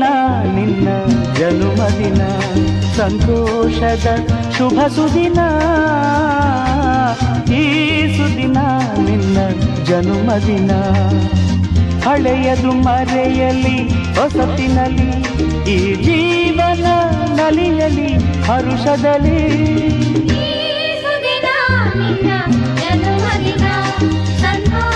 ನಿನ್ನ ಜನುಮದಿನ ಸಂತೋಷದ ಶುಭ ಸುದಿನ ಈ ಸುದಿನ ನಿನ್ನ ಜನುಮದಿನ ಹಳೆಯದು ಮರೆಯಲಿ ಹೊಸತಿನಲ್ಲಿ ಈ ಜೀವನ ನಲಿಯಲಿ ಹರುಷದಲ್ಲಿ ಈ ಸುದಿನ ನಿನ್ನ ಜನುಮದಿನ ಸಂತೋಷ